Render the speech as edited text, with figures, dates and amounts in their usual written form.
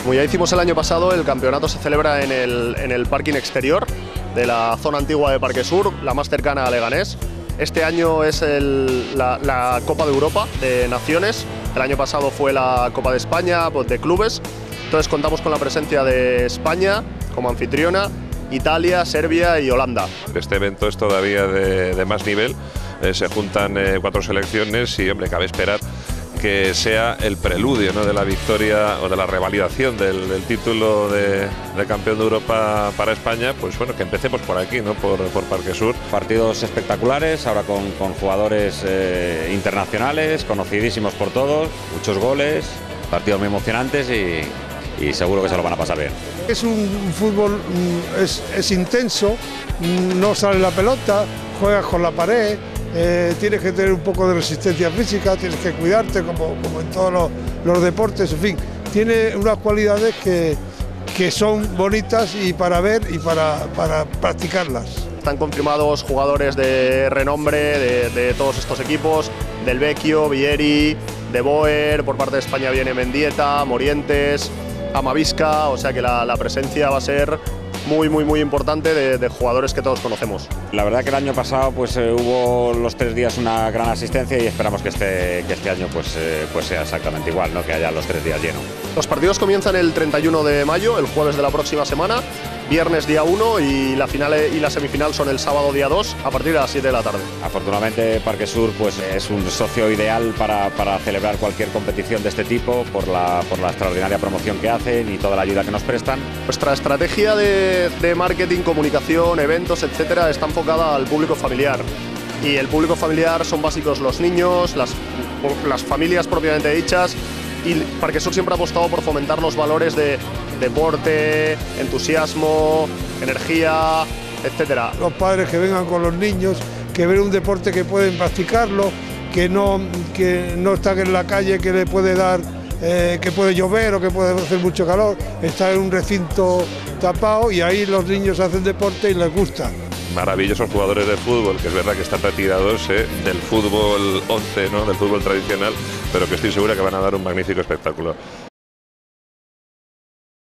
Como ya hicimos el año pasado, el campeonato se celebra en el parking exterior de la zona antigua de Parque Sur, la más cercana a Leganés. Este año es la Copa de Europa de Naciones. El año pasado fue la Copa de España, pues, de clubes. Entonces contamos con la presencia de España como anfitriona, Italia, Serbia y Holanda. Este evento es todavía de más nivel. Se juntan 4 selecciones y, hombre, cabe esperar que sea el preludio, ¿no?, de la victoria o de la revalidación del título de campeón de Europa para España. Pues bueno, que empecemos por aquí, ¿no?, por Parque Sur. Partidos espectaculares, ahora con jugadores internacionales, conocidísimos por todos, muchos goles, partidos muy emocionantes y seguro que se lo van a pasar bien. Es un fútbol, es intenso, no sale la pelota, juegas con la pared. Tienes que tener un poco de resistencia física, tienes que cuidarte como en todos los deportes, en fin, tiene unas cualidades que son bonitas y para ver y para practicarlas. Están confirmados jugadores de renombre de todos estos equipos, del Vecchio, Vieri, De Boer, por parte de España viene Mendieta, Morientes, Amavisca, o sea que la presencia va a ser muy importante de jugadores que todos conocemos. La verdad que el año pasado pues hubo los 3 días una gran asistencia y esperamos que este año pues sea exactamente igual, ¿no?, que haya los 3 días llenos. Los partidos comienzan el 31 de mayo, el jueves de la próxima semana, viernes día 1 y la final y la semifinal son el sábado día 2 a partir de las 7 de la tarde. Afortunadamente Parque Sur pues es un socio ideal para celebrar cualquier competición de este tipo por la extraordinaria promoción que hacen y toda la ayuda que nos prestan. Nuestra estrategia de marketing, comunicación, eventos, etcétera, está enfocada al público familiar. Y el público familiar son básicos los niños, las familias propiamente dichas, y Parque Sur siempre ha apostado por fomentar los valores de deporte, entusiasmo, energía, etcétera. Los padres que vengan con los niños, que ven un deporte que pueden practicarlo, que no están en la calle, que le puede dar, que puede llover o que puede hacer mucho calor, está en un recinto tapado y ahí los niños hacen deporte y les gusta. Maravillosos jugadores de fútbol, que es verdad que están retirados del fútbol 11, ¿no?, del fútbol tradicional, pero que estoy segura que van a dar un magnífico espectáculo.